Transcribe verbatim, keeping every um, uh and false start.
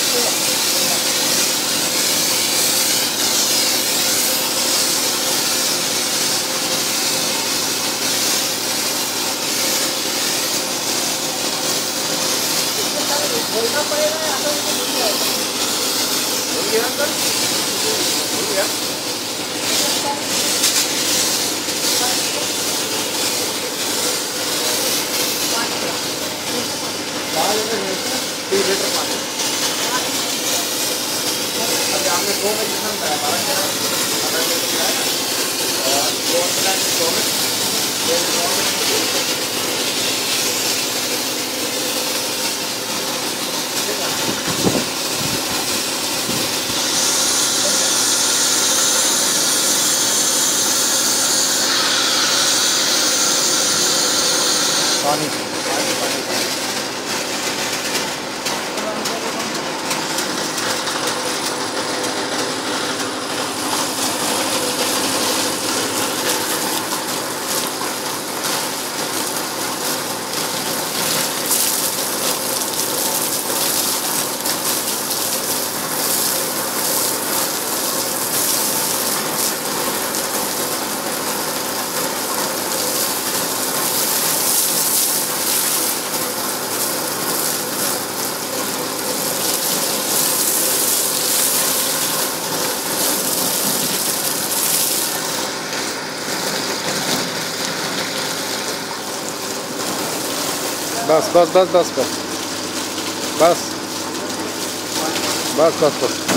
बोलना पड़ेगा या तो उनको मिल जाएगा। हो गया अंकल, हो गया। तीन लीटर पानी। अभी हमने दो में कितना बताया, बारह तेरह बारह लीटर बताया और दो मिला के दो में ये दो में पानी पानी पानी पानी बस बस बस बस बस बस बस बस बस